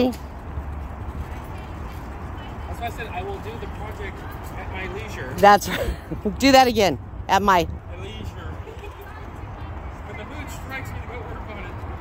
That's why I said I will do the project at my leisure. That's right. Do that again. At my At leisure. When the mood strikes me to go work on it.